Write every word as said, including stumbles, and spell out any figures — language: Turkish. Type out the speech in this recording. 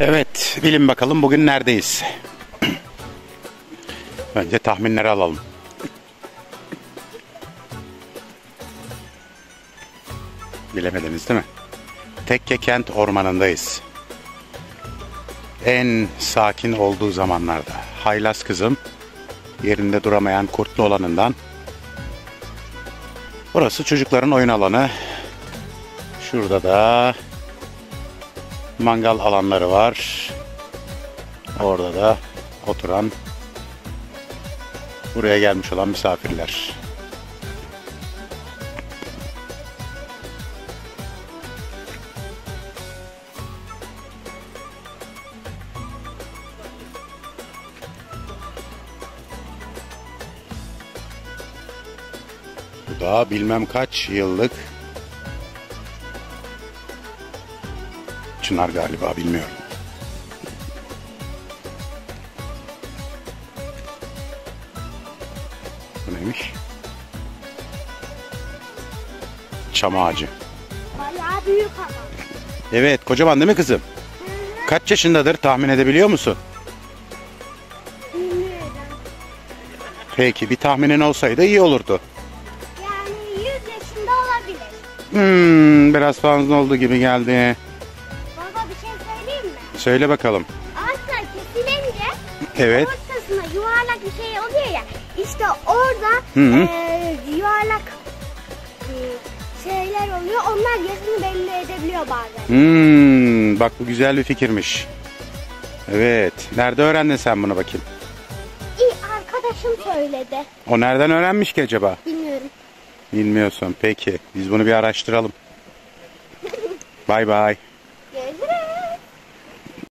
Evet, bilin bakalım bugün neredeyiz? Önce tahminleri alalım. Bilemediniz değil mi? Tekke Kent Ormanı'ndayız. En sakin olduğu zamanlarda. Haylaz kızım, yerinde duramayan kurtlu olanından. Burası çocukların oyun alanı. Şurada da mangal alanları var. Orada da oturan, buraya gelmiş olan misafirler. Bu da bilmem kaç yıllık çınar galiba, bilmiyorum. Bu neymiş? Çam ağacı. Bayağı büyük ama. Evet, kocaman değil mi kızım? Kaç yaşındadır, tahmin edebiliyor musun? Bilmiyorum. Peki, bir tahminin olsaydı iyi olurdu. Yani yüz yaşında olabilir. Hmm, biraz fazla oldu gibi geldi. Baba bir şey söyleyeyim mi? Söyle bakalım. Ağaçlar kesilince Evet. ortasında yuvarlak bir şey oluyor ya. İşte orada Hı hı. eee, yuvarlak eee, şeyler oluyor. Onlar yaşını belli edebiliyor bazen. Hmm, bak bu güzel bir fikirmiş. Evet. Nerede öğrendin sen bunu bakayım? İyi arkadaşım söyledi. O nereden öğrenmiş ki acaba? Bilmiyorum. Bilmiyorsun. Peki. Biz bunu bir araştıralım. Bay bay.